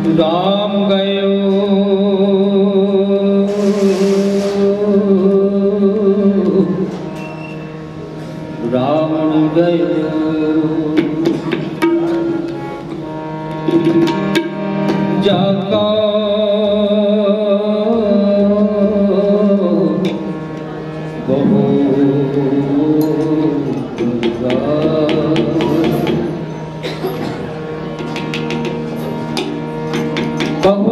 राम गयो रावण गयो जाका बहु कहु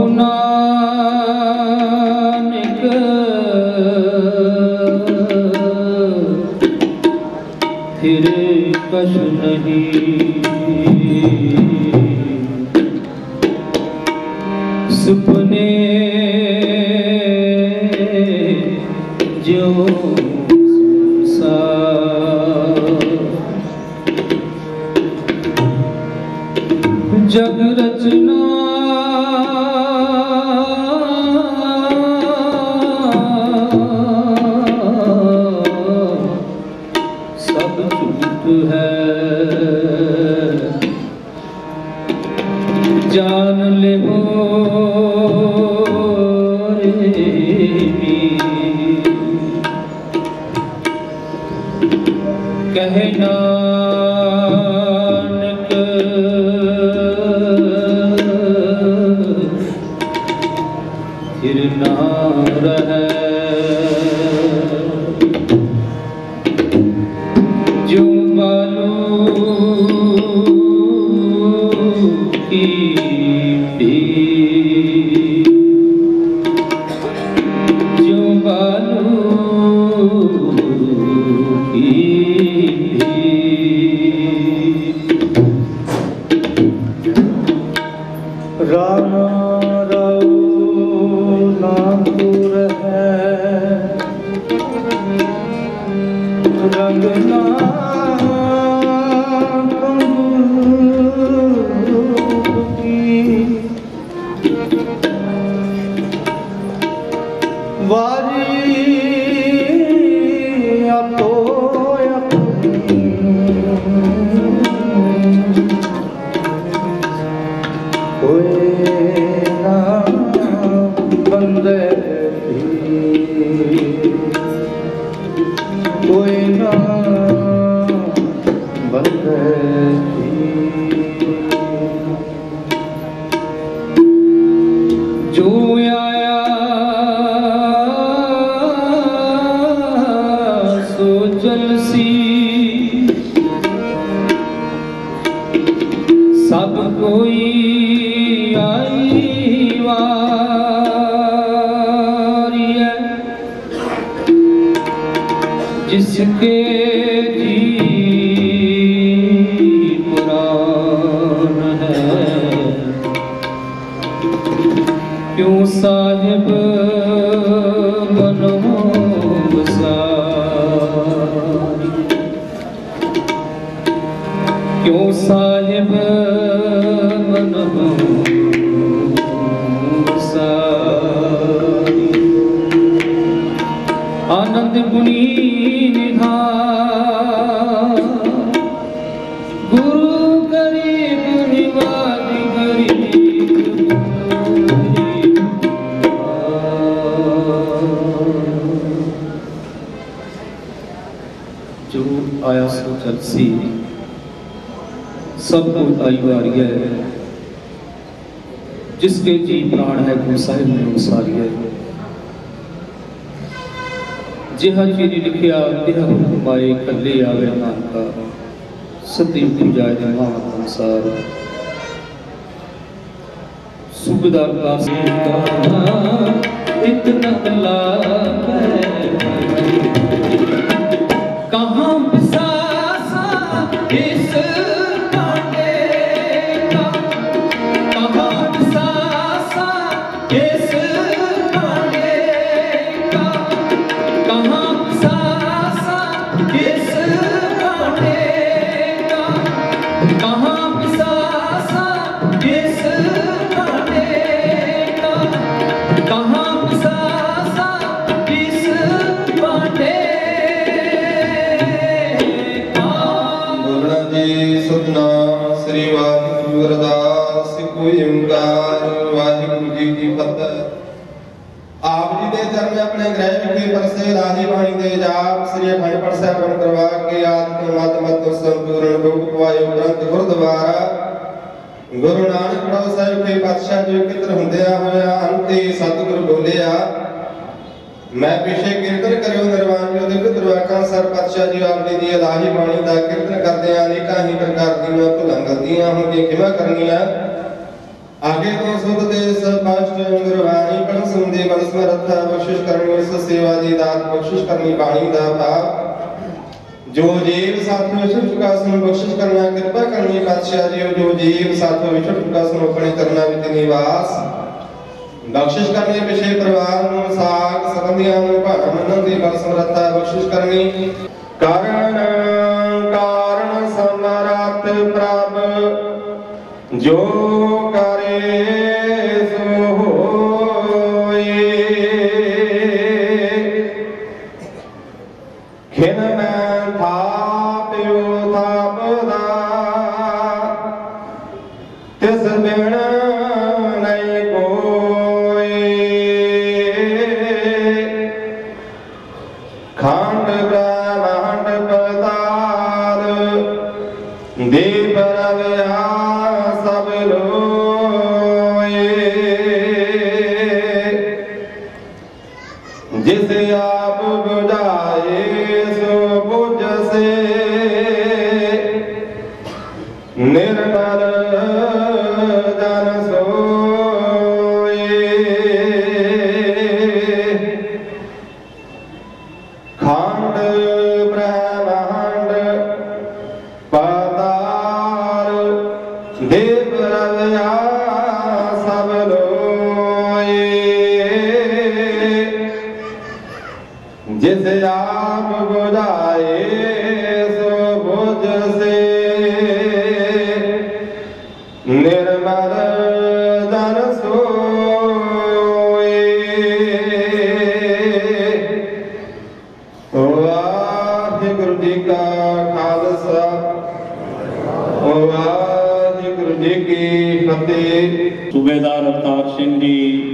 नानक फिर कछु नहीं सुपने जो जग रचना सब झूठ है जान ले हो कहे नानक फिर ना रहे जो बालू की जो बालू की राम नापुर है रंगना की वारी तो बंदे कोई ना बंदे जो आया सो जलसी सब कोई आई जिसके जी पुराण है क्यों साहिब बनो बसारी क्यों साहिब बनो बसारी आनंद गुणी गुरु गरीब निवाजी गरीब जो आया सो चलसी सब को आई वारी है जिसके जी प्राण है वो साहिब में उसारी है जिहा चीरी लिखिया तिहा हुक्माए कल्ले आवे नानका सती पूजाए महान संसार सुबदार का इतना कला कहाँ बिसासा इस कांटे का कहाँ बिसासा इस कांटे का कहाँ बिसासा इस कांटे का कहाँ बिसासा इस कांटे का कहाँ बिसासा इस कांटे सतनाम श्री वाहिगुरु अरदास को ਸਤਿਗੁਰੂ ਓੰਕਾਰ ਵਾਹਿਗੁਰੂ ਜੀ ਕੀ ਫਤਿਹ। ਆਪ ਜੀ ਦੇ ਚਰਨ ਆਪਣੇ ਗ੍ਰਹਿ ਵਿਖੇ ਪਰਸੇ ਰਾਹੀ ਬਾਣੀ ਦੇ ਜਾਪ ਸ੍ਰੀ ਅਖੰਡ ਪਾਠ ਸਾਹਿਬ ਕਰਵਾ ਕੇ ਆਤਮ ਮਤ ਮਤ ਸੰਪੂਰਨ ਰੂਪ ਪਵਾਇਓ ਗ੍ਰੰਥ ਗੁਰਦੁਆਰਾ ਗੁਰੂ ਨਾਨਕ ਪ੍ਰਭ ਸਾਹਿਬ ਕੇ ਪਾਤਸ਼ਾਹ ਜੀ ਕਿਤਰ ਹੁੰਦਿਆ ਹੋਇਆ ਅੰਤੇ ਸਤਿਗੁਰ ਬੋਲਿਆ ਮੈਂ ਪਿਛੇ ਕੀਰਤਨ ਕਰਿਓ ਨਿਰਵਾਣ ਜੋ ਦੇ ਦਰਵਾਕਾਂ ਸਰ ਪਾਤਸ਼ਾਹ ਜੀ ਆਪ ਜੀ ਦੀ ਇਲਾਹੀ ਬਾਣੀ ਦਾ ਕੀਰਤਨ ਕਰਦੇ ਅਨੇਕਾਂ ਹੀ ਪ੍ਰਕਾਰ ਦੀਆਂ ਭੁੱਲਾਂ ਗਲਤੀਆਂ ਹੋਣਗੀਆਂ ਕਿਵੇਂ ਕਰਨੀਆਂ आगे तो सुध दे स्पष्ट गुरबाणी पढ़ सुनदे बल समर्थ बख्शिश करनी उस सेवा दी दात बख्शिश करनी बाणी दा भाव जो जीव साथों विछड़ चुका सुन बख्शिश करना कृपा करनी पातशाह जी जो जीव साथों विछड़ चुका सुन अपने करना विच निवास बख्शिश करनी पिछे परिवार ਨੂੰ ਸਾਖ ਸੰਬੰਧੀਆਂ ਨੂੰ ਭਾਣਾ ਮੰਨਣ ਦੀ ਬਲ ਸਮਰੱਥਾ ਬਖशिश ਕਰਨੀ ਕਾਰਨ ਕਾਰਨ ਸਮਰੱਥ ਪ੍ਰਭ जो करे सो होए खिन मैं थाप्यो थापदा तिस बिन नहीं कोई खंड ब्रह्मांड पताल दीप रव्या सब लोए जिसे आप बुझाए सो बुझ से निर्मल जन सोए खंड ब्रह्मांड पताल देव रव्या सब लोए जिसे आप बुझाए सो बुझ से निर्मल जन सोए वाहिगुरु जी का खालसा वाहिगुरु जी की फतेह। सूबेदार अवतार सिंह जी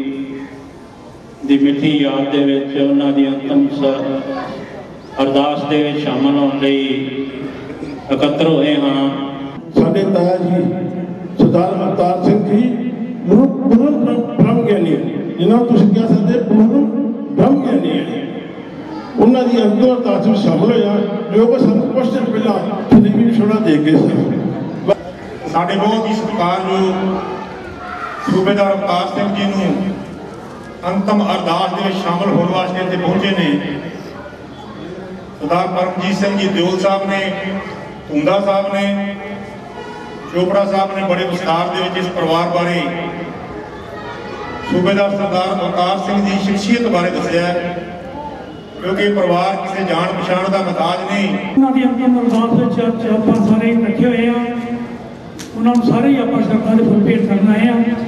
ਦੀ ਮਿੱਠੀ ਯਾਦ ਦੇ ਵਿੱਚ ਉਹਨਾਂ ਦੀ ਅੰਤਮ ਅਰਦਾਸ ਦੇ ਵਿੱਚ ਸ਼ਾਮਲ ਹੋਣ ਲਈ ਇਕੱਤਰ ਹੋਏ ਹਾਂ। ਸਾਡੇ ਤਾਇਆ ਜੀ ਸਰਦਾਰ ਅਵਤਾਰ ਸਿੰਘ ਜੀ ਪੂਰਨ ਬ੍ਰਹਮ ਗਿਆਨੀ ਜਿਨ੍ਹਾਂ ਨੂੰ ਤੁਸੀਂ ਕਹਿ ਸਕਦੇ ਪੂਰਨ ਬ੍ਰਹਮ ਗਿਆਨੀ ਹੈ। ਉਹਨਾਂ ਦੀ ਅੰਤਮ ਅਰਦਾਸ ਵਿੱਚ ਸ਼ਾਮਲ ਹੋਇਆ ਜੋ ਕਿ ਸਾਨੂੰ ਕੁਝ ਦਿਨ ਪਹਿਲਾਂ ਤੇਰੀ ਵਿਛੋੜਾ ਦੇ ਗਏ ਸਨ। ਸਾਡੇ ਬਹੁਤ ਹੀ ਸਤਿਕਾਰਯੋਗ ਸੂਬੇਦਾਰ ਅਵਤਾਰ ਸਿੰਘ ਜੀ ਨੂੰ ਅੰਤਮ ਅਰਦਾਸ ਦੇ ਵਿੱਚ ਸ਼ਾਮਲ ਹੋਣ ਵਾਸਤੇ ਇੱਥੇ ਪਹੁੰਚੇ ਨੇ। ਸਰਦਾਰ ਪਰਮਜੀਤ ਸਿੰਘ ਜੀ ਦਿਓਲ ਸਾਹਿਬ ਨੇ, ਧੁੰਦਾ ਸਾਹਿਬ ਨੇ, ਚੋਪੜਾ ਸਾਹਿਬ ਨੇ ਬੜੇ ਵਿਸਥਾਰ ਦੇ ਵਿੱਚ ਇਸ ਪਰਿਵਾਰ ਬਾਰੇ ਸੂਬੇਦਾਰ ਸਰਦਾਰ ਅਵਤਾਰ ਸਿੰਘ ਦੀ ਸ਼ਖਸੀਅਤ ਬਾਰੇ ਦੱਸਿਆ ਕਿਉਂਕਿ ਇਹ ਪਰਿਵਾਰ ਕਿਸੇ ਜਾਣ ਪਛਾਣ ਦਾ ਮਹਤਾਜ ਨਹੀਂ। ਉਹਨਾਂ ਦੀ ਅੰਤਮ ਅਰਦਾਸ ਵਿੱਚ ਅੱਜ ਆਪਾਂ ਸਾਰੇ ਇਕੱਠੇ ਹੋਏ ਹਾਂ। ਉਹਨਾਂ ਨੂੰ ਸਾਰੇ ਆਪਾਂ ਸ਼ਰਧਾ ਦੇ ਫੁੱਲ ਭੇਟ ਕਰਨ ਆਏ ਹਾਂ।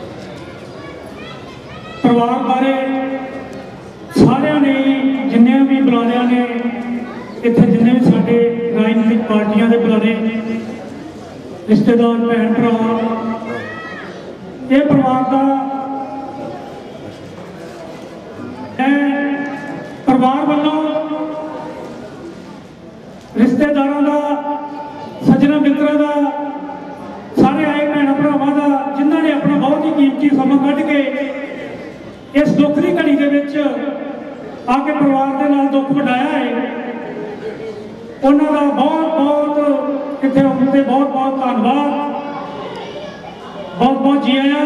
ਪਰਿਵਾਰ ਬਾਰੇ ਸਾਰਿਆਂ ਨੇ ਜਿੰਨੇ ਵੀ ਬੁਲਾਰਿਆਂ ਨੇ ਇੱਥੇ ਜਿੰਨੇ ਵੀ ਸਾਡੇ ਰਾਜਨੀਤਿਕ ਪਾਰਟੀਆਂ ਦੇ ਬੁਲਾਰੇ ਰਿਸ਼ਤੇਦਾਰ ਭੈਣ ਭਰਾ ਇਹ ਪਰਿਵਾਰ ਦਾ ਪਰਿਵਾਰ ਵੱਲੋਂ ਰਿਸ਼ਤੇਦਾਰਾਂ ਦਾ ਸੱਜਣਾ ਮਿੱਤਰਾਂ ਦਾ ਸਾਰੇ ਆਏ ਭੈਣ ਭਰਾਵਾਂ ਦਾ ਜਿਨ੍ਹਾਂ ਨੇ ਆਪਣਾ ਬਹੁਤ ਹੀ ਕੀਮਤੀ ਸਮਾਂ ਕੱਢ ਕੇ ਇਸ ਦੁੱਖ ਦੀ ਘੜੀ ਦੇ ਵਿੱਚ ਆ ਕੇ ਪਰਿਵਾਰ ਦੇ ਨਾਲ ਦੁੱਖ ਵੰਡਾਇਆ ਹੈ। ਉਹਨਾਂ ਦਾ ਬਹੁਤ ਬਹੁਤ ਇੱਥੇ ਆਉਣ ਤੇ ਬਹੁਤ ਬਹੁਤ ਧੰਨਵਾਦ। ਬਹੁਤ ਬਹੁਤ ਜੀ ਆਇਆਂ।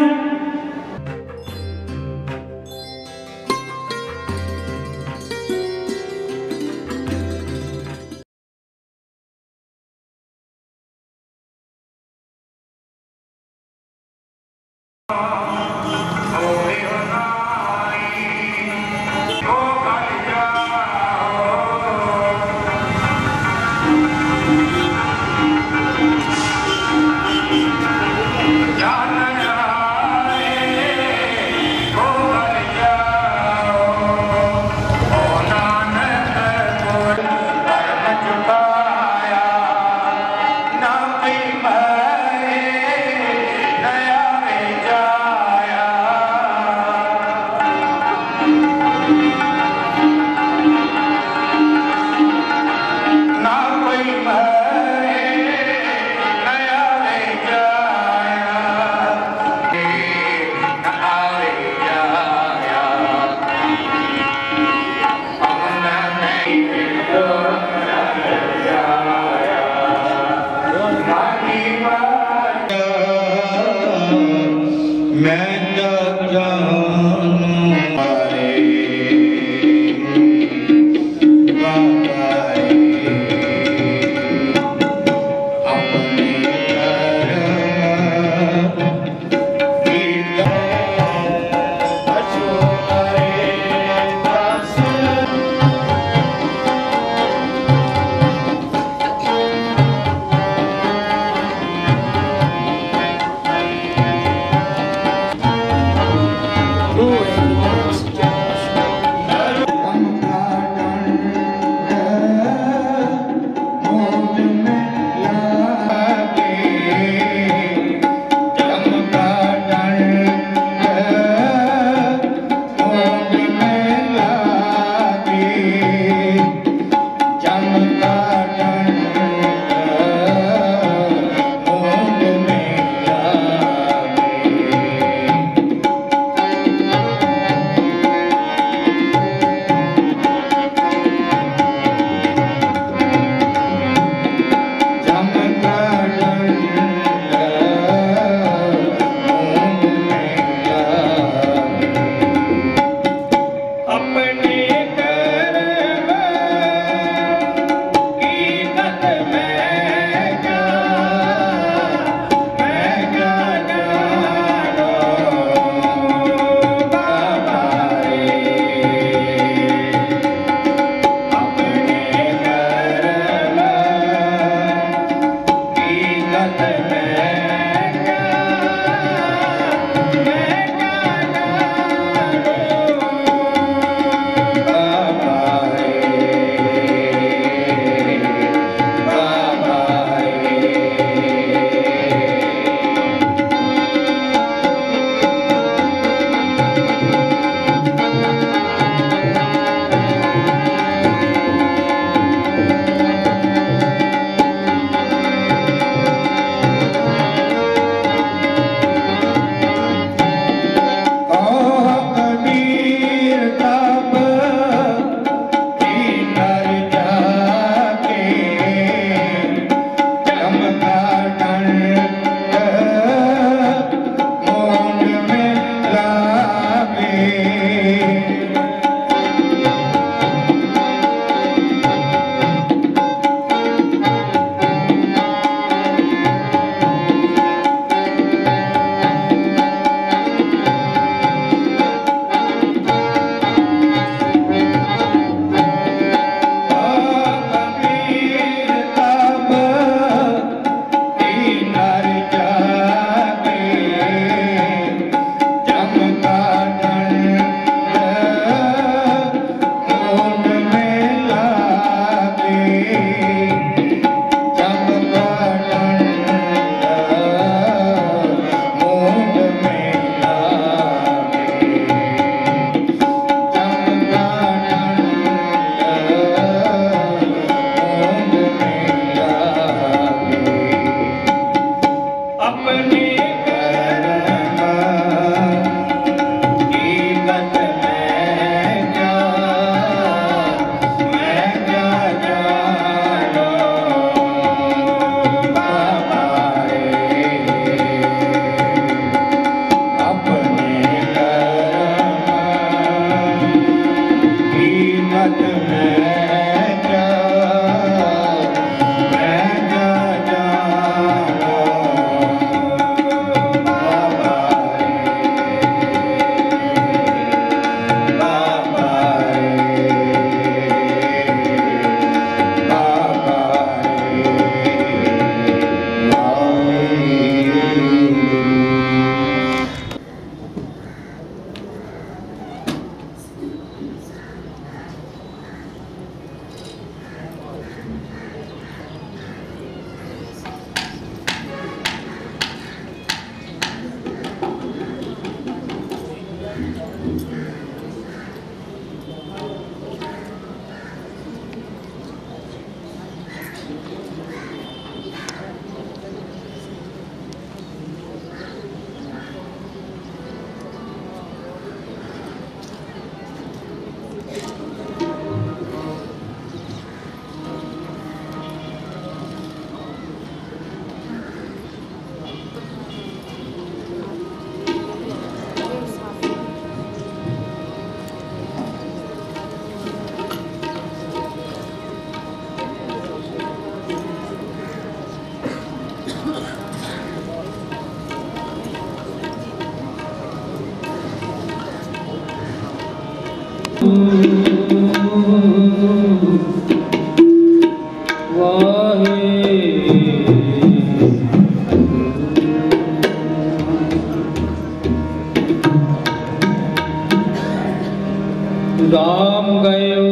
राम गयो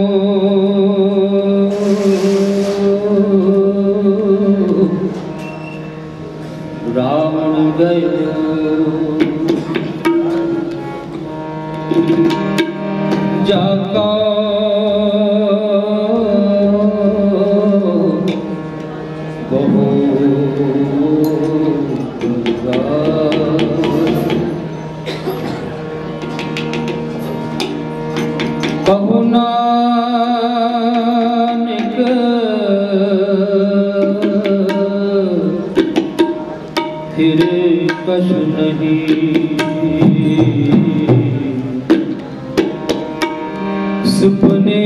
रावण गयो जाका बहु कहु नानक फिर कछु नहीं सुपने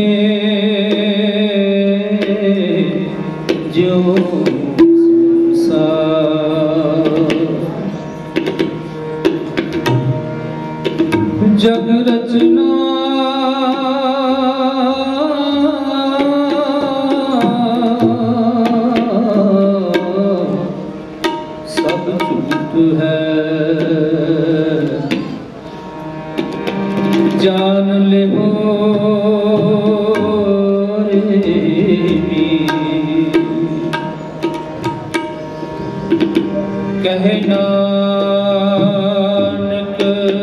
जो जग रचना सब झूठ है जान ले हो कहे नानक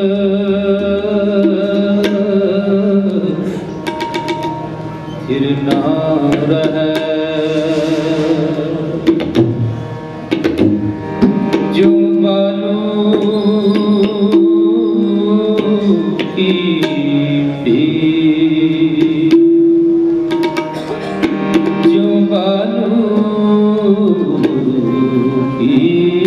फिर ना रहे जो बालू की जो बालू की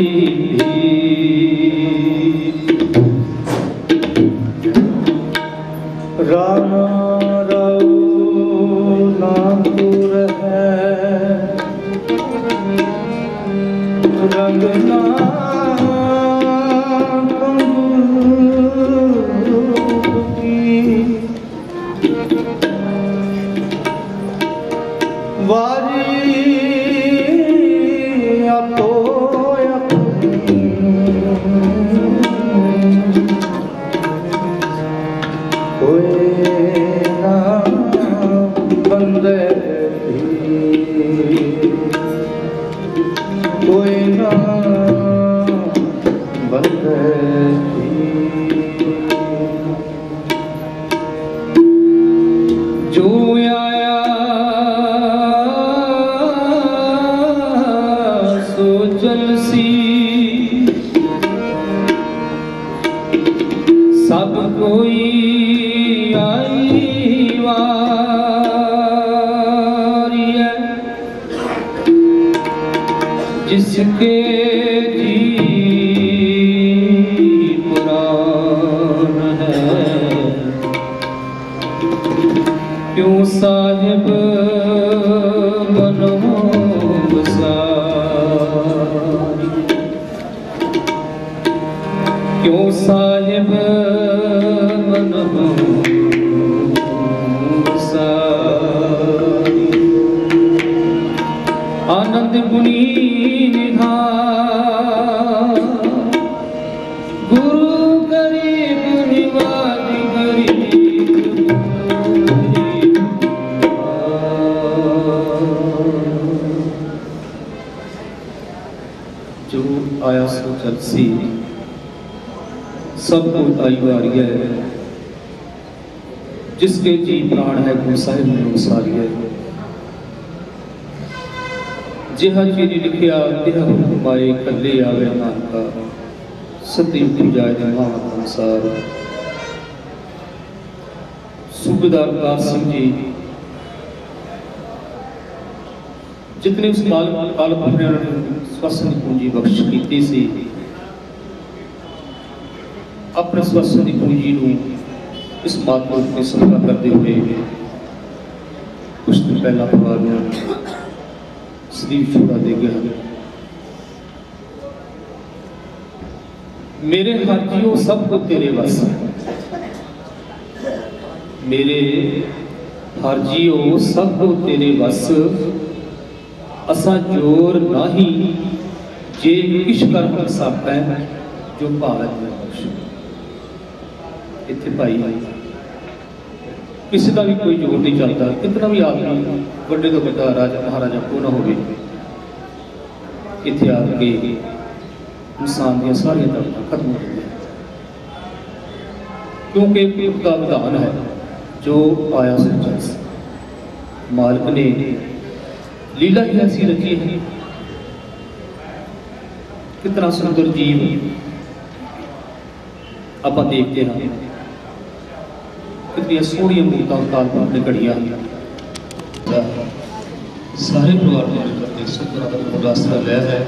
राम नापुर है रंगना की वारी तो बंदे कोई ना बंदे जो आया सो जलसी सब कोई आई जिसके जी पुराण है क्यों साहिब बनो बसारी क्यों साहिब बनो बसारी आनंद गुणी गुरु गरीब निवाजी गरीब जो आया सो चलसी सब कुछ आई वारी है जिसके जी प्राण है गुरु साहिब ने उसारी है जिहा चीरी लिखिया तिहा हुक्म आए कले आवे नानका सती पूजाए अनुसार सूबेदार प्रताप सिंह जी जितने उस काल पुरख ने स्वसन की पूंजी बख्श की सी अपने स्वसन की पूंजी को इस महात्मा ने सदका करते हुए कुछ दिन पहला परिवार में सलीब छोड़ा दे गया मेरे हाजियों सब को तेरे बस मेरे हाजियों सब को तेरे बस असा जोर नाही जे किश कर हम सब है जो भारत में बख्श इत्थे भाई किसी का भी कोई जोर नहीं चलता, कितना भी आदमी बड़े तो बड़ा राजा महाराजा क्यों ना हो, इतने आके इंसान दी सारिया दौलतां खत्म हो जाती, क्योंकि प्रभु का विधान है जो आया सच्चा। मालिक ने लीला ही ऐसी रची है, कितना सुंदर जीव आप देखते हैं, कितनी सोहनिया मूर्तां अवतार अपने घड़िया सारे परिवार को मिलकर सुंदर रास्ता लिया है।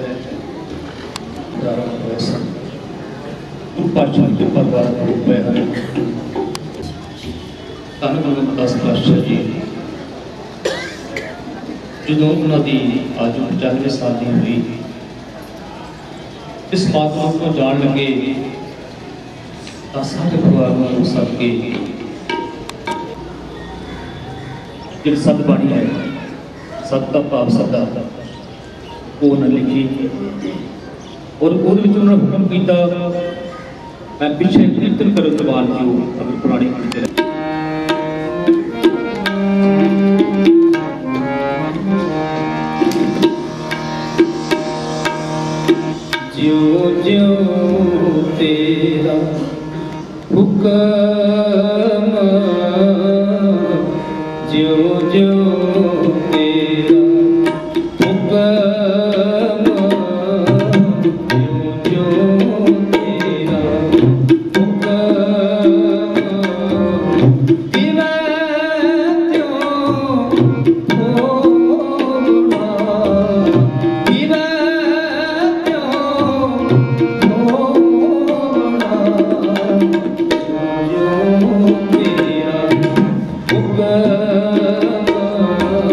पातशाह के परिवार पे हैं धन गुरु रविदास पातशाह जी जो उन्होंने आज 95 साल की हुई इस महात्मा को जान लगे सारे परिवार को सबके जो सतबाणी है सत का भाव सदा वो उन्हें लिखी और उन्होंने हुक्म किया मैं पिछले कीर्तन करो दरबार जो अगर पुरानी कीर्तन ज्यों ज्यों तेरा हुक्म ज्यों ज्यों तेरा हुक्म ज्यों ज्यों तेरा हुक्म दिवा त्यों होना दिवा त्यों होना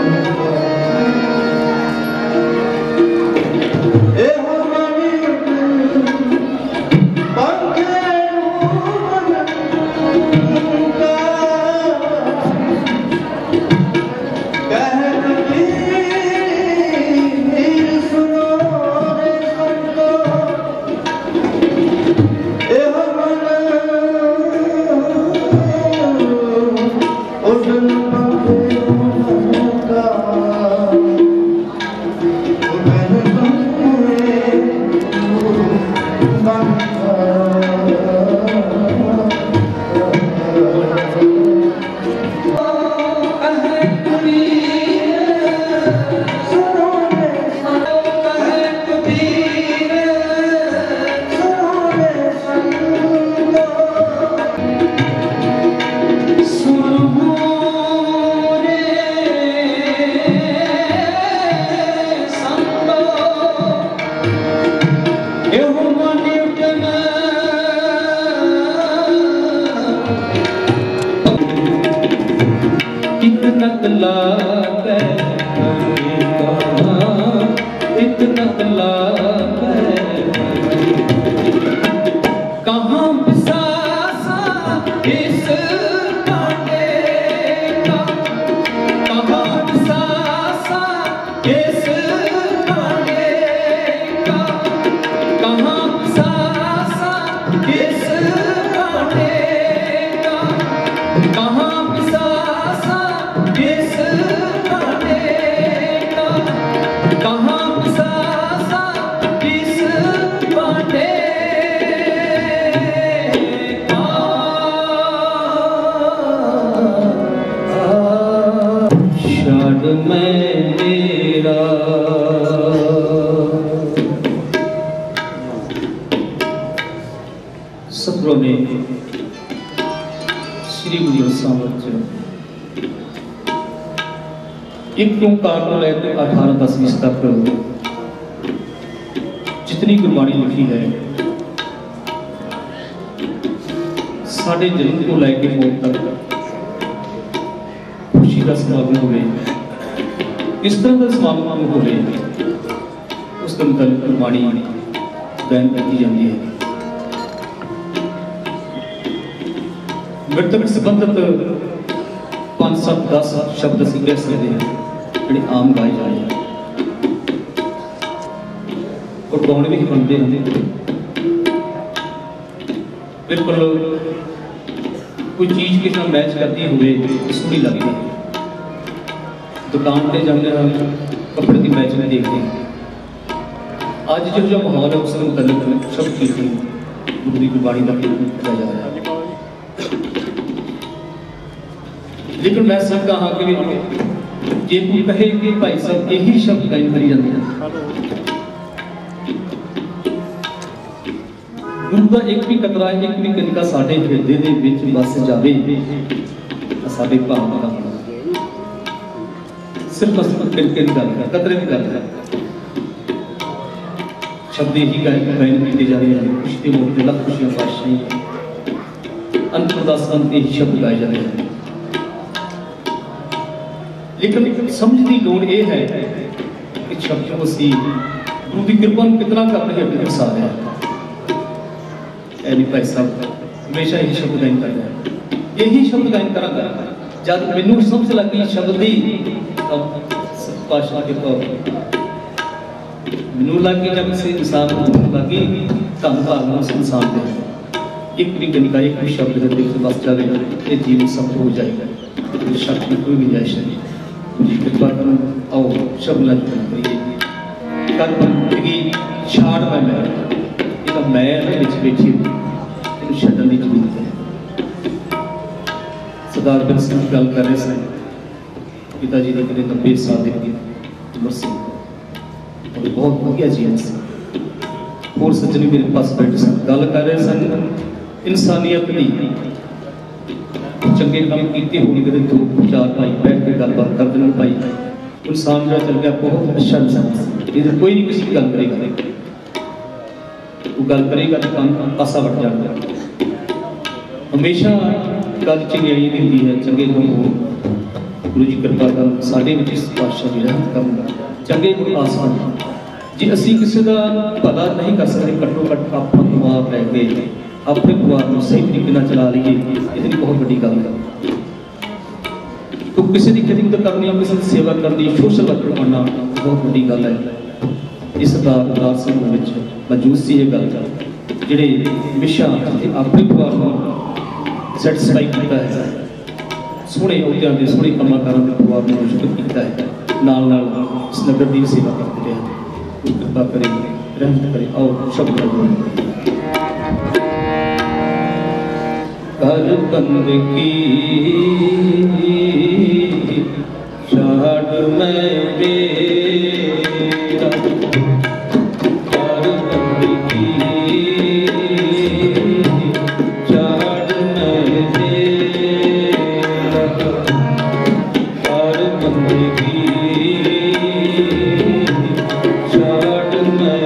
सतगुरु ने श्री गुरु ग्रंथ साहिब एक ओंकार को लेकर 18-10 तक जितनी गुरबाणी लिखी है साढ़े जन्म को लेकर मौत तक खुशी का समागम हो इस तरह का समागम हो उस दिन तक गुरबाणी गायन की जाती है। मृतक संबंधित 5-7-10 शब्द ਅਸੀਂ ਕਹਿ ਸਕਦੇ ਹਾਂ ਜਿਹੜੇ ਆਮ ਗਾਏ ਜਾਂਦੇ हैं और ਗਾਉਣੇ ਵੀ ਬਣਦੇ ਹੁੰਦੇ बिल्कुल कोई चीज़ के साथ मैच करती हुए सोहनी लगती दुकान पर जाते हैं कपड़े की मैचिंग देखते हैं अज जो माहौल है उसके मुतल्लिक सब चीज़ें गुरु की गुरबाणी का किया जा रहा है। लेकिन मैं सब कहा कि जे कोई कहे कि भाई साहब यही शब्द गायन करी जाते हैं गुरु का एक भी कतरा एक भी कनिका साढ़े हिरदे दे विच बस जावे साढ़े भाव का सिर्फ अस कनिके की गल कर कतरे की गल कर शब्द यही गायन किए जा रहे हैं खुशी के मौके लख खुशियां पातशाही अंत अरदास अंत यही शब्द गाए जा रहे हैं। लेकिन समझ की लोड़ यह है कि शब्द को असी गुरु की कृपा कितना करते हैं अपने वसा रहे हैं ऐनी भाई साहब हमेशा यही शब्द गायन करता है यही शब्द गायन करा जब मैनू समझ लगी शब्द की पातशाह के तौर मैनू लगी जब किसी इंसान को लगी धन भाग उस इंसान के एक भी गनिका एक भी शब्द के दिल से बस जाए ये जीवन सफल हो जाएगा शब्द की कोई गुंजाइश नहीं जी कृपा करो आओ शब्द लग करिए कल बंदगी छाड़ मैं बैठी इन छड्डण की जरूरत है। सरदार बिरसा सिंह गल कर रहे सन पिता जी ने करीब 90 साल की उम्र से और बहुत वधिया जीवन से होर सज्जन मेरे पास बैठे सन गल कर रहे सन इंसानियत की चंगे काम किए होने कदे 2-4 भाई बैठ के गलबात कर देना भाई इंसान जो चल गया बहुत अच्छा इंसान इधर कोई नहीं किसी की गल करेगा वो गल करेगा तो काम पासा बढ़ जाएगा। हमेशा गल चंगाई होती है चंगे लोग हो गुरु जी कृपा कर साढ़े में इस पातशाह जी रहमत करन चंगे गुण आसान जे असी किसी का भला नहीं कर सकते घट्टो घट्ट अपना दिमाग लैके अपने परिवार को सही तरीके से चला लीए इतनी बहुत बड़ी गल है। तो किसी की खिदमत करनी किसी की सेवा करनी सोशल वर्कर बनना बहुत बड़ी गल है। इस अवतार सिंह मौजूद सी ये गल जिहड़े हमेशा अपने परिवार को सैटिस्फाई किया है सोहने अहुदियां के सोहने कामां कारां दे परिवार को शुक्र किया है नाल नाल इस नगर की सेवा करते रहे कृपा करे रहमत करे और शब्द कर बंदगी शाद में मेरा कर बंदगी शाद में मेरा कर बंदगी शाद में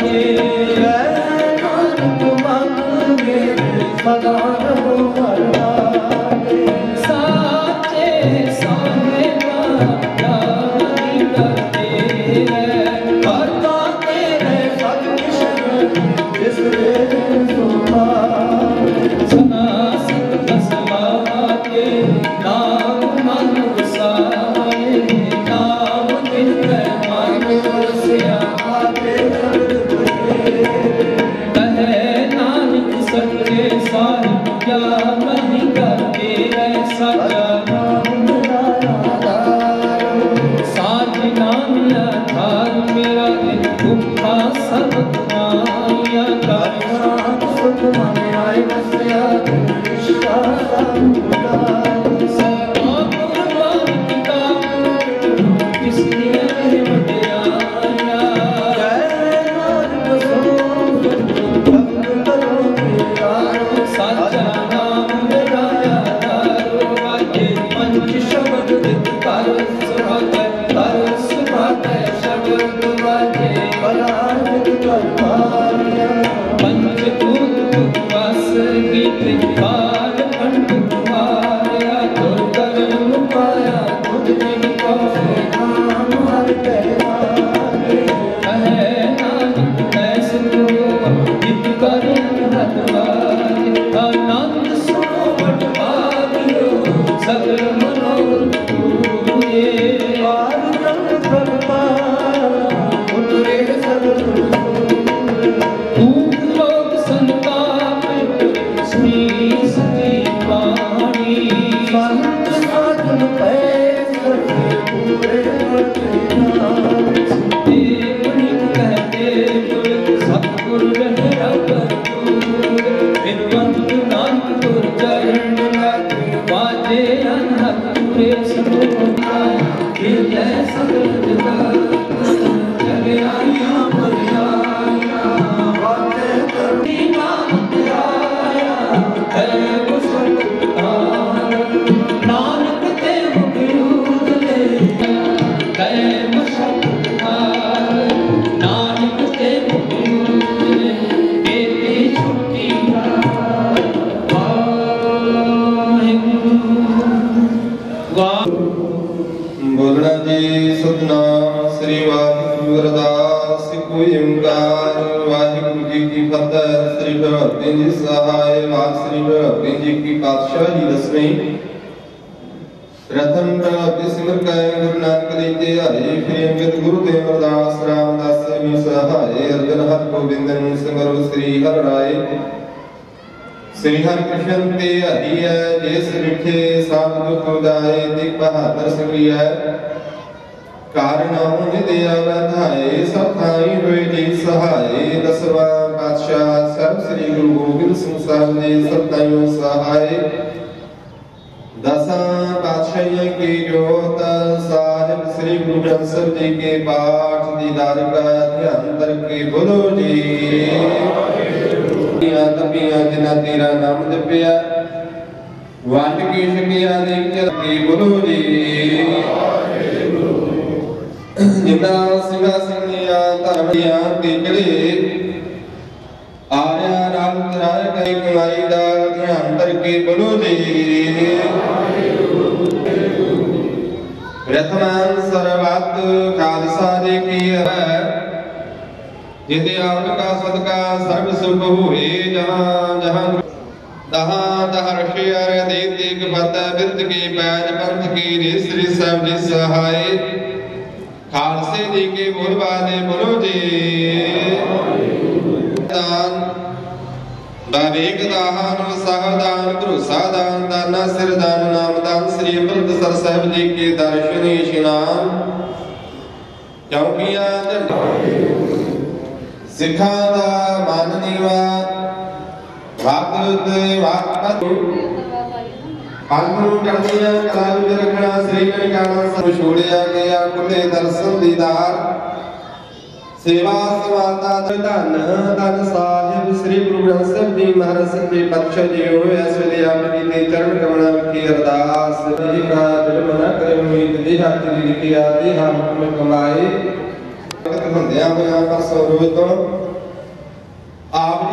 सेवा समाता धन धन साहिब श्री गुरु ग्रंथ साहिब जी महाराज सच्चे पातशाह जी होए इस वेले आप जी दे चरण कमला विखे अरदास जी का बिल मना करे उम्मीद दी हाथ जी लिखी आती हम हुक्म कमाए भगत हुंदिया होया परसों रोज तो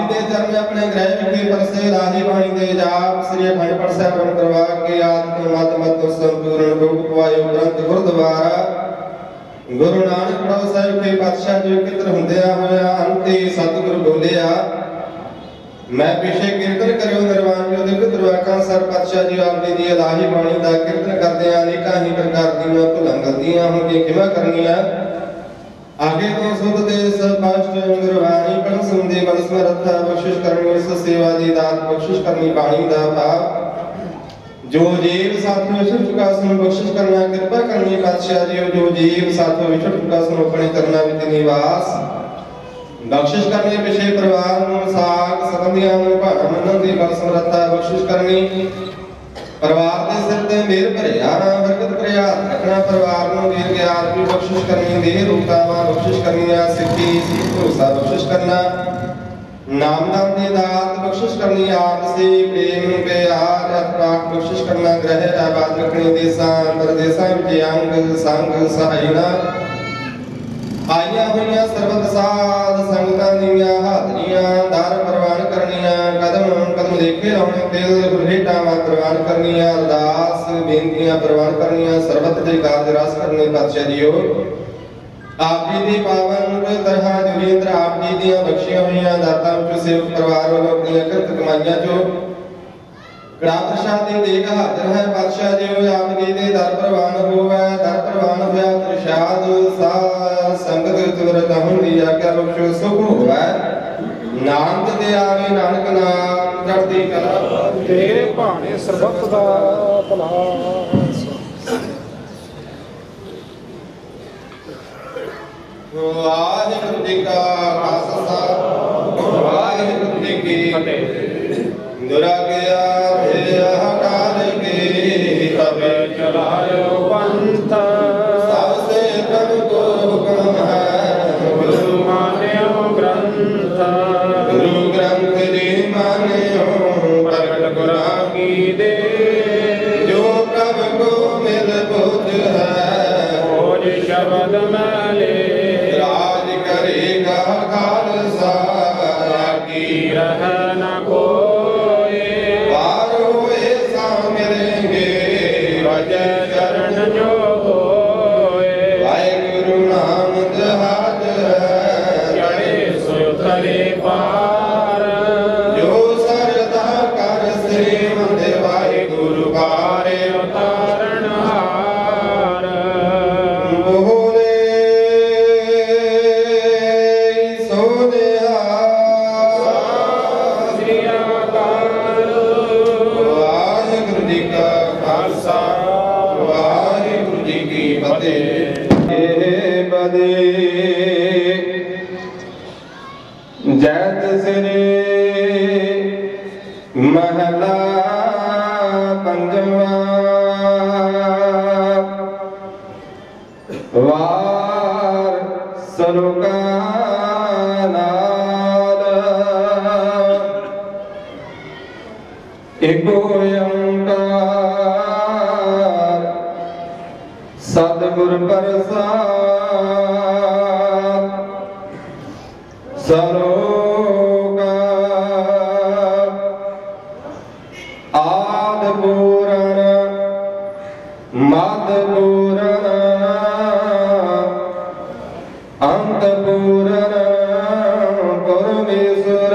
जी के चरण अपने गृह विखे परसे राही बाणी दे जाप श्री अखंड पाठ ਸਾਹਿਬ करवा के आत्म मत मत संपूर्ण रूप पायो ग्रंथ गुरुद्वारा गुरु नानक प्रभु साहिब के पातशाह जो कितर ਹੁੰਦਿਆ ਹੋਇਆ ਅੰਤੇ ਸਤਿਗੁਰ ਬੋਲਿਆ मैं पिछे कीर्तन करियो निर्वाण जो दिव्य दुर्वाका सर पातशाह जी आप जी इलाही बाणी का कीर्तन करदे अनेकां ही प्रकार दीयां भुलां गलतियां होंदियां खिमा करनियां आगे तो सुध दे स्पष्ट गुरबाणी पढ़ सुनदे बल समर्थ बख्शिश करनी इस सेवा दी दात बख्शिश करनी बाणी दा भाव जो जीव साथ में चुका सुन बख्शिश करना कृपा करनी पातशाह जी जो जीव साथ में चुका सुन अपने करना विच निवास बख्शिश करनी पिछे परिवार ਨੂੰ ਸਾਖ ਸੰਬੰਧੀਆਂ ਨੂੰ ਭਾਣਾ ਮੰਨਣ ਦੀ ਬਲ ਸਮਰੱਥਾ ਬਖਸ਼ਿਸ਼ ਕਰਨੀ ਪਰਿਵਾਰ ਦੇ ਸਿਰ ਤੇ ਮੇਰ ਭਰਿਆ ਬਰਕਤ ਭਰਿਆ ਰੱਖਣਾ ਪਰਿਵਾਰ ਨੂੰ ਦੇਰ ਗਿਆਨ ਦੀ ਬਖਸ਼ਿਸ਼ ਕਰਨੀ ਦੇ ਰੂਪਾਵਾਂ ਬਖਸ਼ਿਸ਼ ਕਰਨੀਆਂ ਸਿੱਖੀ ਭਰੋਸਾ ਬਖਸ਼ਿਸ਼ ਕਰਨਾ ਨਾਮਦਾਨ ਦੀ ਦਾਤ ਬਖਸ਼ਿਸ਼ ਕਰਨੀ ਆਪਸੀ ਪ੍ਰੇਮ ਪਿਆਰ ਅਤਪਾਕ ਬਖਸ਼ਿਸ਼ ਕਰਨਾ ਗ੍ਰਹਿ ਆਬਾਦ ਰੱਖਣੀ ਦੇਸਾਂ ਪਰਦੇਸਾਂ ਵਿੱਚ ਅੰਗ ਸੰਗ ਸਹਾਇਨਾ आईया हुई सर्वत साध संगतां दीयां हाजरियां दर प्रवान करनियां कदम कदम लेके लाने दिल भेटां प्रवान करनियां अरदास बेनतियां प्रवान करनियां सर्वत दे कारज रस करने पातशाह जीओ आप जी दी पावन तरह जोगिंद्र आप जी दियां बख्शियां होईयां दातां विचों सेवक परिवार वालों अपनी कृत कमाईयां चों कड़ा प्रसाद दी देख हाजिर है पातशाह जी आप जी दे दर प्रवान होवे दर प्रवान होया प्रसाद सा संगत तुरत हुंदी आज्ञा बख्शो सुख होवे नानक दे आवे नानक नाम चढ़ती कला तेरे भाणे सर्बत दा भला वाहिगुरू जी का खालसा वाहिगुरू जी की फतेह दुरा गया अकाल के तब चलायो पंथ सबसे प्रभु हुक्म है गुरु मान्यो ग्रंथ गुरु ग्रंथ जी मान्यो प्रगट गुरा की दे जो प्रभु को मिल बुझ है खोज शब्द मैले राज करेगा खालसा की रह न को जैत सिरे महला पंजवा वार सरुका नाल एको ओंकार सतगुर प्रसाद सरोगा आद पूरण मद पूरण अंत पूरण परमेश्वर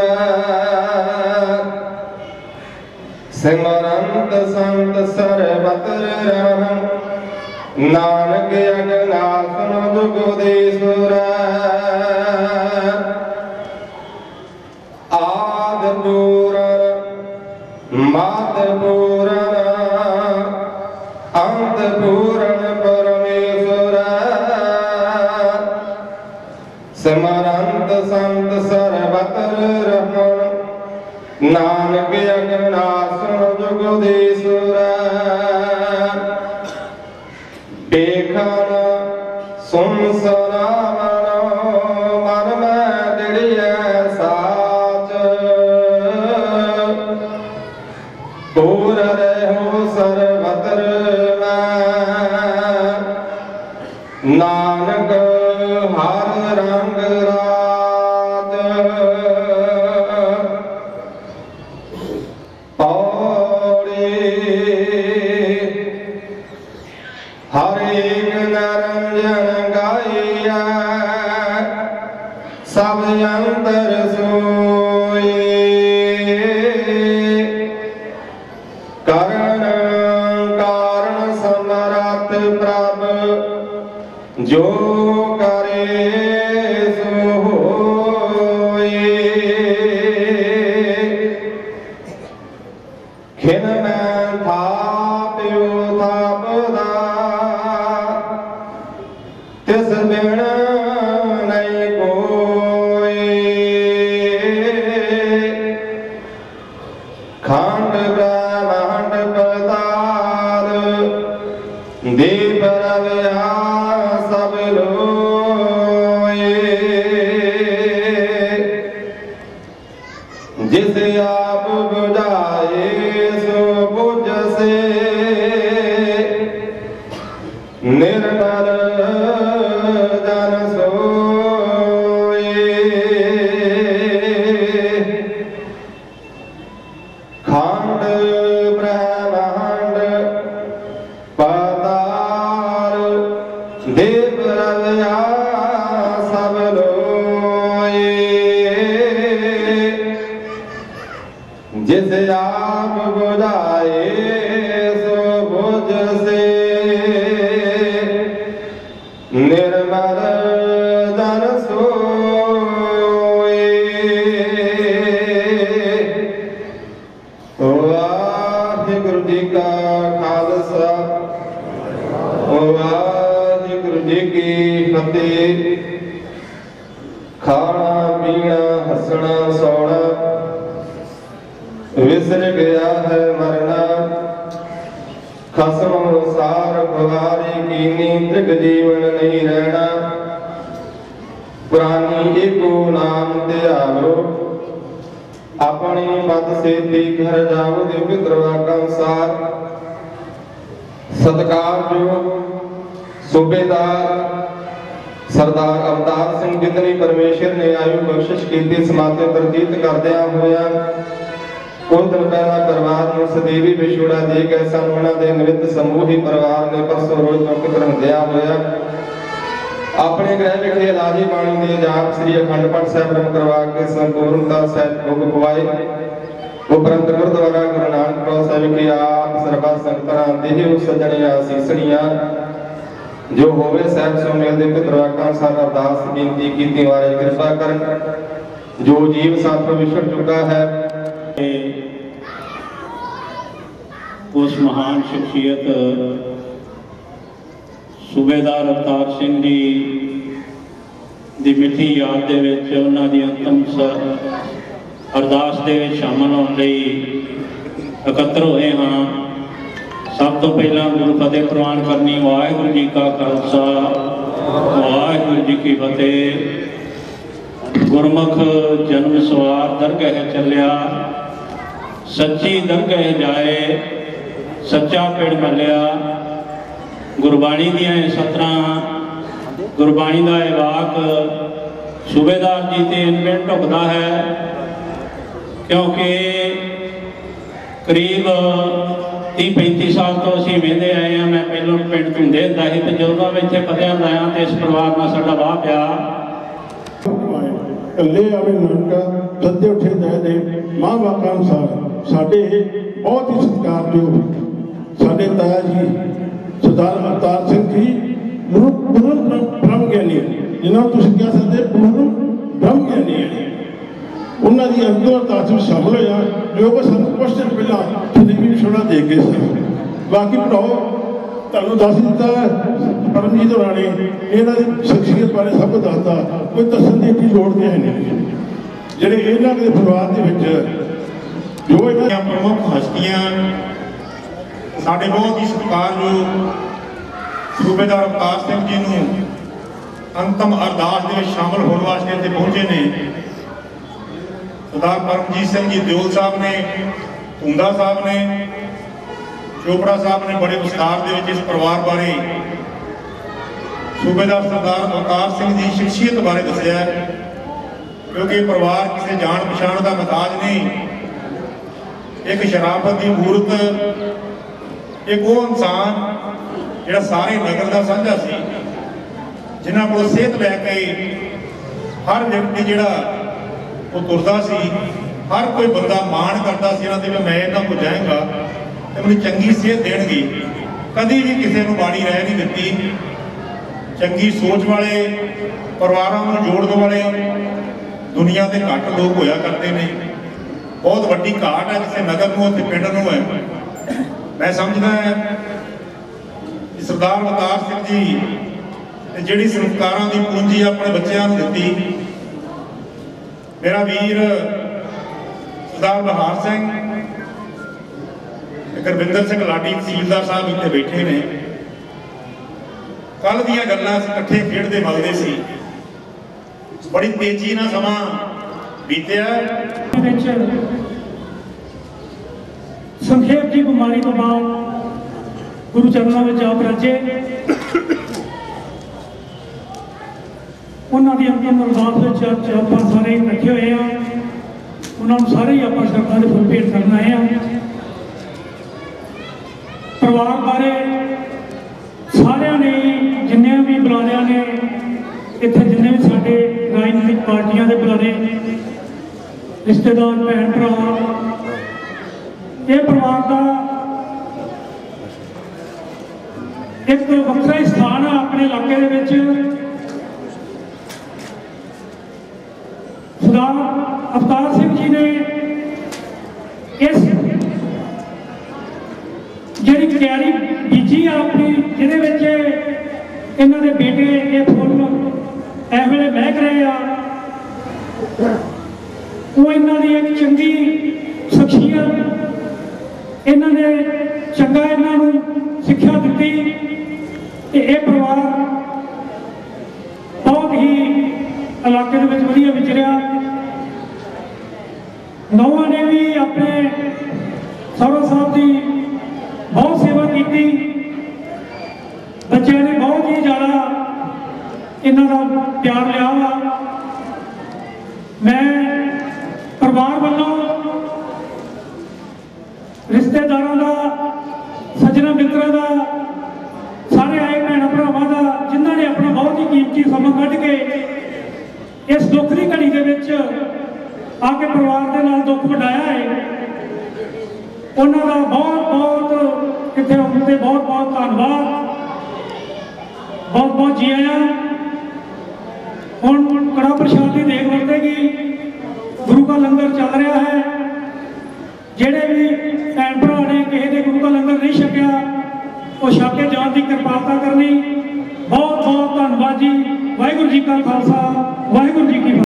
सिमरंत संत सर्वत्र रहं नानक अगनासन जुगदेश्वर आद पूरण मद पूरण अंत पूरण परमेश्वर सिमरंत संत सर्वत्र रहं नानक अगनासन जुगदेश्वर देखन सुन सरावनो मन में दिड़िए साच दूर रहो सर्वत्र में नानक हर रंग राज सोए करण कारण समरथ प्रभ जो करे सो होए खिन मैं थाप्यो थापदा तिस बिन नहीं कोई खंड ब्रह्मांड पदार दीप रविया सब लोए जिसे आप बुझाए सो बुझ से निर्मल जन सोए खंड ब्रह्मांड पदार देव रविया सब लोए जिसे आप बुझाए सो बुझ से निर्मल जन सोए वाहिगुरु जी का खालसा वाहिगुरु जी की फतेह। खाना पीना हंसना सोना विसर गया है मरना खसम सार भवारी कीनी त्रिग जीवन नहीं रहना पुरानी एको नाम त्यागो अपनी पद से घर जाओ दिव्य द्रवाका अनुसार सत्कार जो सूबेदार सरदार अवतार सिंह जितनी परमेश्वर ने आयु बख्शिश की समाते प्रतीत करदिया होया कुछ दिन पहला परिवार में सदैवी विछोड़ा दे गए सन उन्होंने दे निमित्त समूह ही परिवार ने परसों रोज मुक्त करंदिया होया अपने गृह विखे इलाही बाणी दे जाप श्री अखंड पाठ साहिब रम करवा के संपूर्णता सहित भोग पवाए उपरंत गुरुद्वारा गुरु नानक पातशाह साहिब की आप सर्वा संगतां देहि सजणियां आसीसणियां जो होवे साहिब सो मेल दे पितरवाकां सार अरदास बेनती कीती वारे कृपा करन जो जीव साथों विछड़ चुका है उस महान शख्सियत सूबेदार अवतार सिंह जी दी मिठी याद दे विच उन्हां दी अंतिम अरदास दे विच शामिल होण लई इकट्ठे होए हां। सब तो पहला गुरु फतेह प्रवान करनी। वाहिगुरू जी का खालसा वाहिगुरू जी की फतेह। गुरमुख जन्म सवार दरगह चलिया सच्ची दरगह जाए सच्चा पेड़ मलिया। गुरबाणी दियां सतरां गुरबाणी का यह वाक सूबेदार जी ते इनमें ढुकता है क्योंकि करीब 30-35 साल तो असीं वेंदे आए हैं। मैं पहलों पिंड धुंदे हुंदा सी ते जदों मैं इत्थे फतेह लाया तो इस परिवार नाल साडा वाह पिया। ले आवे नानका सद्दे उठे दे मां बाप अनुसार साडे बहुत ही सत्कारयोग साडे ताया जी सरदार अवतार सिंह जी पूर्ण ब्रह्म ज्ञानी जिन्होंने तुसीं कह सकते पूर्ण ब्रह्म ज्ञानी है। उन्होंने अंतिम अरदास में शामिल होया जो कि सानूं कुछ दिन पहला सदैवी विछोड़ा दे गए सन। बाकी भराओ तुहानूं दस दिता परमजीत होरां ने इन्हां दी शख्सियत बारे सब दसदा कोई दस्सण दी कोई लोड़ है नहीं। जिहड़े इन्हां दे परिवार दे विच जो इन्हां प्रमुख हस्तियां साडे बहुत ही सत्कारयोग सूबेदार अवतार सिंह जी नूं अंतिम अरदास दे विच शामिल होने वास्ते इत्थे पहुंचे ने। सरदार परमजीत सिंह जी दिओल साहब ने, धुंदा साहब ने, चोपड़ा साहब ने बड़े विस्तार दे विच इस परिवार बारे सूबेदार सरदार अवतार सिंह की शख्सियत बारे दस्सिया क्योंकि परिवार किसी जान पछाण का महताज नहीं। एक शराफत की मूर्त एक वो इंसान जिहड़ा सारे नगर का साझा सी जिन्हां कोल सेहत लैके हर व्यक्ति जिहड़ा ਉਹ ਤੁਰਦਾ ਸੀ, ਹਰ ਕੋਈ ਬੰਦਾ ਮਾਣ ਕਰਦਾ ਸੀ ਇਹਨਾਂ ਤੇ ਵੀ ਮੈਂ ਇਹਨਾਂ ਕੋਲ ਜਾਵਾਂਗਾ ਤੇ ਮੈਨੂੰ ਚੰਗੀ ਸਿਹਤ ਦੇਣਗੇ। ਕਦੀ ਵੀ ਕਿਸੇ ਨੂੰ ਮਾੜੀ ਰਹਿ ਨਹੀਂ ਦਿੱਤੀ। ਚੰਗੀ ਸੋਚ ਵਾਲੇ, ਪਰਿਵਾਰਾਂ ਨੂੰ ਜੋੜਨ ਵਾਲੇ ਦੁਨੀਆ ਦੇ ਘੱਟ ਲੋਕ ਹੋਇਆ ਕਰਦੇ ਨੇ। ਬਹੁਤ ਵੱਡੀ ਘਾਟ ਹੈ ਕਿਸੇ ਨਗਰ ਨੂੰ ਅਤੇ ਪਿੰਡ ਨੂੰ ਹੈ। ਮੈਂ ਸਮਝਦਾ ਹੈ ਕਿ ਸਰਦਾਰ ਅਵਤਾਰ ਸਿੰਘ ਜੀ ਨੇ ਜਿਹੜੀ ਸੰਸਕਾਰਾਂ ਦੀ ਪੂੰਜੀ ਆਪਣੇ ਬੱਚਿਆਂ ਨੂੰ ਦਿੱਤੀ, ਮੇਰਾ ਵੀਰ ਸਰਦਾਰ ਬਹਾਰ ਸਿੰਘ, ਗੁਰਵਿੰਦਰ ਸਿੰਘ ਲਾਡੀ ਤਹਿਸੀਲਦਾਰ ਸਾਹਿਬ ਇੱਥੇ ਬੈਠੇ ਨੇ। ਕੱਲ ਦੀਆਂ ਗੱਲਾਂ ਅਸੀਂ ਇਕੱਠੇ ਖੇਡਦੇ ਮਲਦੇ ਸੀ। ਬੜੀ ਤੇਜ਼ੀ ਨਾਲ ਸਮਾਂ ਬੀਤਿਆ। ਸੰਖੇਪ ਦੀ ਬਿਮਾਰੀ ਤੋਂ ਬਾਅਦ ਗੁਰੂ ਚਰਨਾਂ ਵਿੱਚ ਆਪ ਰਾਜੇ, ਉਹਨਾਂ ਦੀ ਅੰਤਿਮ ਅਰਦਾਸ ਵਿੱਚ ਅੱਜ ਆਪਾਂ ਸਾਰੇ ਇਕੱਠੇ ਹੋਏ ਹਾਂ। ਉਹਨਾਂ ਨੂੰ ਸਾਰੇ ਹੀ ਆਪਾਂ ਸ਼ਰਧਾ ਦੇ ਫੁੱਲ ਭੇਟ ਕਰਨ ਆਏ ਹਾਂ। ਪਰਿਵਾਰ ਬਾਰੇ ਸਾਰਿਆਂ ਨੇ, ਜਿੰਨੇ ਵੀ ਬੁਲਾਰਿਆਂ ਨੇ ਇੱਥੇ, ਜਿੰਨੇ ਵੀ ਸਾਡੇ ਰਾਜਨੀਤਿਕ ਪਾਰਟੀਆਂ ਦੇ ਬੁਲਾਰੇ, ਰਿਸ਼ਤੇਦਾਰ, ਭੈਣ ਭਰਾ, ਇਹ ਪਰਿਵਾਰ ਦਾ ਇੱਕ ਵੱਖਰਾ ਹੀ ਸਥਾਨ ਆ ਆਪਣੇ ਇਲਾਕੇ ਦੇ ਵਿੱਚ। ਸਰਦਾਰ ਅਵਤਾਰ ਸਿੰਘ ਜੀ ਨੇ ਇਸ ਜਿਹੜੀ ਕਿਆਰੀ ਬੀਜੀ ਆ ਆਪਣੀ, ਜਿਹਦੇ ਵਿੱਚ ਇਹਨਾਂ ਦੇ ਬੇਟੇ ਇਹ ਫੁੱਲ ਇਸ ਵੇਲੇ ਮਹਿਕ ਰਹੇ ਆ, ਉਹ ਇਹਨਾਂ ਦੀ ਇੱਕ ਚੰਗੀ ਸ਼ਖਸੀਅਤ, ਇਹਨਾਂ ਨੇ ਚੰਗਾ ਇਹਨਾਂ ਨੂੰ ਸਿੱਖਿਆ ਦਿੱਤੀ ਤੇ ਇਹ ਪਰਿਵਾਰ ਬਹੁਤ ਹੀ ਇਲਾਕੇ ਦੇ ਵਿੱਚ ਵਧੀਆ ਵਿਚਰਿਆ। ਨੌਵਾਂ ਨੇ ਵੀ ਆਪਣੇ ਸਹੁਰਾ ਸਾਹਿਬ ਦੀ ਬਹੁਤ ਸੇਵਾ ਕੀਤੀ। ਬੱਚਿਆਂ ਨੇ ਬਹੁਤ ਹੀ ਜ਼ਿਆਦਾ ਇਹਨਾਂ ਦਾ ਪਿਆਰ ਲਿਆ ਵਾ। ਮੈਂ ਪਰਿਵਾਰ ਵੱਲੋਂ, ਰਿਸ਼ਤੇਦਾਰਾਂ ਦਾ, ਸੱਜਣਾ ਮਿੱਤਰਾਂ ਦਾ, ਸਾਰੇ ਆਏ ਭੈਣ ਭਰਾਵਾਂ ਦਾ, ਜਿਨ੍ਹਾਂ ਨੇ ਆਪਣਾ ਬਹੁਤ ਹੀ ਕੀਮਤੀ ਸਮਾਂ ਕੱਢ ਕੇ ਇਸ ਦੁੱਖ ਦੀ ਘੜੀ ਦੇ ਵਿੱਚ ਆ ਕੇ ਪਰਿਵਾਰ ਦੇ ਨਾਲ ਦੁੱਖ ਵੰਡਾਇਆ ਹੈ, ਉਹਨਾਂ ਦਾ ਬਹੁਤ ਬਹੁਤ ਇੱਥੇ ਆਉਣ ਤੇ ਬਹੁਤ ਬਹੁਤ ਧੰਨਵਾਦ। ਬਹੁਤ ਬਹੁਤ ਜੀ ਆਇਆਂ। ਹੁਣ ਕੜਾ ਪ੍ਰਸ਼ਾਦ ਦੀ ਦੇਗ ਵਰਤੇਗੀ। ਗੁਰੂ ਦਾ ਲੰਗਰ ਚੱਲ ਰਿਹਾ ਹੈ। ਜਿਹੜੇ ਵੀ ਭੈਣ ਭਰਾ ਨੇ ਕਿਸੇ ਦੇ ਗੁਰੂ ਦਾ ਲੰਗਰ ਨਹੀਂ ਛਕਿਆ, ਉਹ ਛਕ ਕੇ ਜਾਣ ਦੀ ਕਿਰਪਾਲਤਾ ਕਰਨੀ। ਬਹੁਤ ਬਹੁਤ ਧੰਨਵਾਦ ਜੀ। ਵਾਹਿਗੁਰੂ ਜੀ ਕਾ ਖਾਲਸਾ, ਵਾਹਿਗੁਰੂ ਜੀ ਕੀ ਫਤਿਹ।